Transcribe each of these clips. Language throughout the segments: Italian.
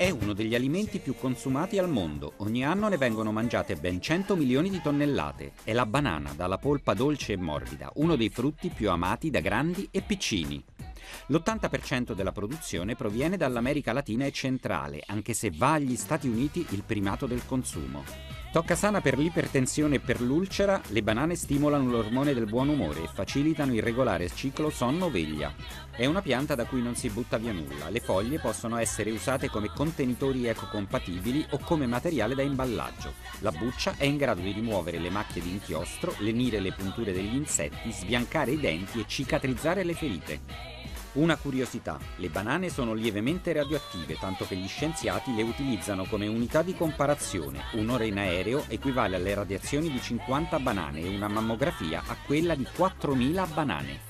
È uno degli alimenti più consumati al mondo. Ogni anno ne vengono mangiate ben 100 milioni di tonnellate. È la banana, dalla polpa dolce e morbida, uno dei frutti più amati da grandi e piccini. L'80% della produzione proviene dall'America Latina e centrale, anche se va agli Stati Uniti il primato del consumo. Toccasana per l'ipertensione e per l'ulcera, le banane stimolano l'ormone del buon umore e facilitano il regolare ciclo sonno-veglia. È una pianta da cui non si butta via nulla. Le foglie possono essere usate come contenitori ecocompatibili o come materiale da imballaggio. La buccia è in grado di rimuovere le macchie di inchiostro, lenire le punture degli insetti, sbiancare i denti e cicatrizzare le ferite. Una curiosità, le banane sono lievemente radioattive, tanto che gli scienziati le utilizzano come unità di comparazione. Un'ora in aereo equivale alle radiazioni di 50 banane e una mammografia a quella di 4.000 banane.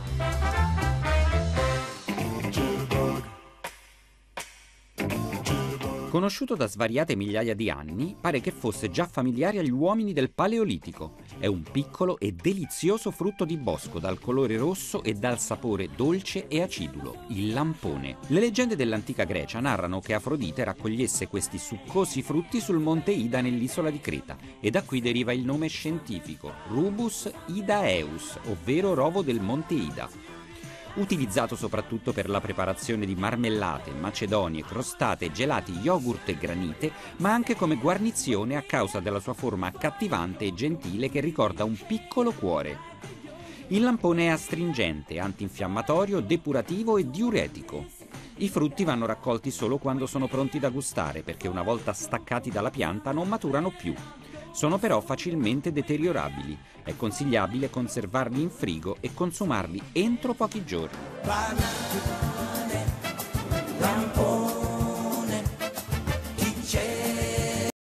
Conosciuto da svariate migliaia di anni, pare che fosse già familiare agli uomini del Paleolitico. È un piccolo e delizioso frutto di bosco dal colore rosso e dal sapore dolce e acidulo, il lampone. Le leggende dell'antica Grecia narrano che Afrodite raccogliesse questi succosi frutti sul monte Ida nell'isola di Creta e da qui deriva il nome scientifico, Rubus idaeus, ovvero rovo del monte Ida. Utilizzato soprattutto per la preparazione di marmellate, macedonie, crostate, gelati, yogurt e granite, ma anche come guarnizione a causa della sua forma accattivante e gentile che ricorda un piccolo cuore. Il lampone è astringente, antinfiammatorio, depurativo e diuretico. I frutti vanno raccolti solo quando sono pronti da gustare, perché una volta staccati dalla pianta non maturano più. Sono però facilmente deteriorabili. È consigliabile conservarli in frigo e consumarli entro pochi giorni.